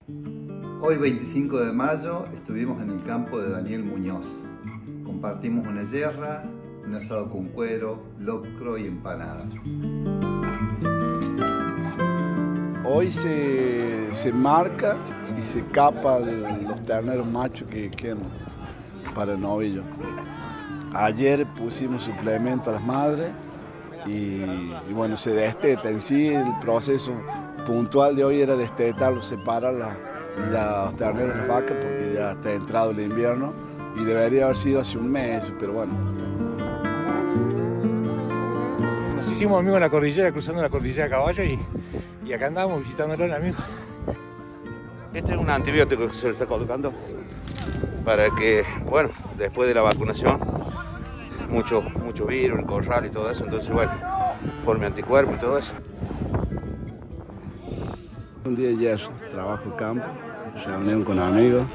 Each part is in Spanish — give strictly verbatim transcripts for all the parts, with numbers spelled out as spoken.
Hoy veinticinco de mayo estuvimos en el campo de Daniel Muñoz. Compartimos una yerra, un asado con cuero, locro y empanadas. Hoy se, se marca y se capa los terneros machos que quedan para el novillo. Ayer pusimos suplemento a las madres y, y bueno, se desteta. En sí el proceso puntual de hoy era destetarlos, separar la, la, los terneros de las vacas porque ya está entrado el invierno y debería haber sido hace un mes, pero bueno. Nos hicimos amigos en la cordillera, cruzando la cordillera a caballo y, y acá andamos visitándolo al amigo. Este es un antibiótico que se le está colocando para que, bueno, después de la vacunación, mucho, mucho virus, el corral y todo eso, entonces, bueno, forme anticuerpos y todo eso. Un día ayer, trabajo en campo, reunión con amigos.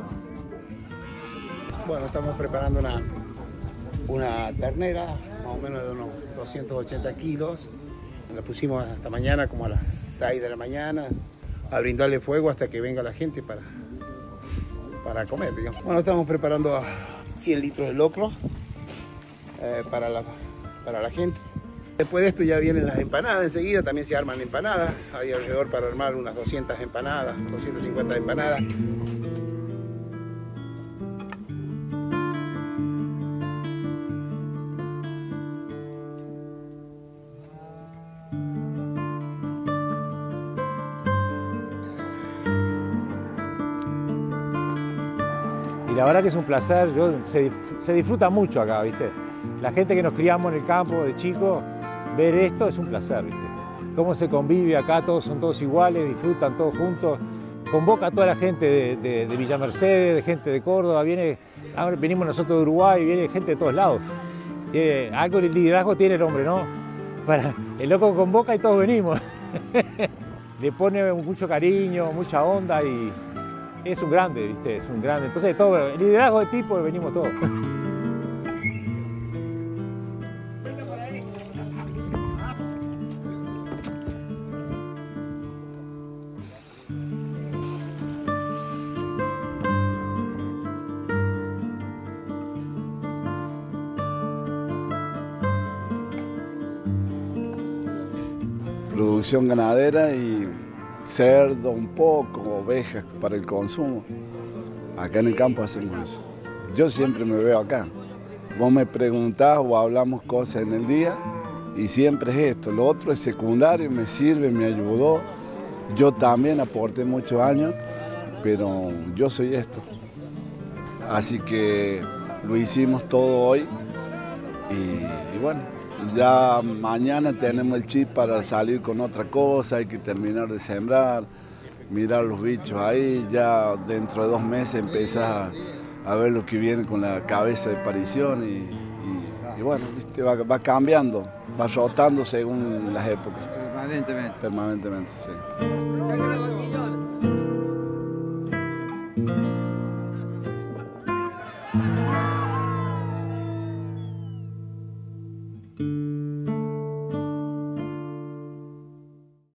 Bueno, estamos preparando una, una ternera, más o menos de unos doscientos ochenta kilos. La pusimos hasta mañana, como a las seis de la mañana, a brindarle fuego hasta que venga la gente para, para comer, digamos. Bueno, estamos preparando cien litros de locro eh, para, la, para la gente. Después de esto ya vienen las empanadas enseguida, también se arman empanadas. Hay alrededor para armar unas doscientas empanadas, doscientas cincuenta empanadas. Y la verdad que es un placer, yo, se, se disfruta mucho acá, ¿viste? La gente que nos criamos en el campo de chicos, ver esto es un placer, ¿viste? Cómo se convive acá, todos son todos iguales, disfrutan todos juntos. Convoca a toda la gente de, de, de Villa Mercedes, de gente de Córdoba, viene, venimos nosotros de Uruguay, viene gente de todos lados. Eh, algo de liderazgo tiene el hombre, ¿no? Para, el loco convoca y todos venimos. Le pone mucho cariño, mucha onda y es un grande, ¿viste? Es un grande. Entonces, todo, el liderazgo de tipo, venimos todos. Producción ganadera y cerdo un poco, ovejas para el consumo. Acá en el campo hacemos eso. Yo siempre me veo acá. Vos me preguntás o hablamos cosas en el día y siempre es esto. Lo otro es secundario, me sirve, me ayudó. Yo también aporté muchos años, pero yo soy esto. Así que lo hicimos todo hoy y, y bueno. Ya mañana tenemos el chip para salir con otra cosa, hay que terminar de sembrar, mirar los bichos ahí, ya dentro de dos meses empezás a, a ver lo que viene con la cabeza de parición y, y, y bueno, ¿viste? Va, va cambiando, va rotando según las épocas. Permanentemente. Permanentemente, sí.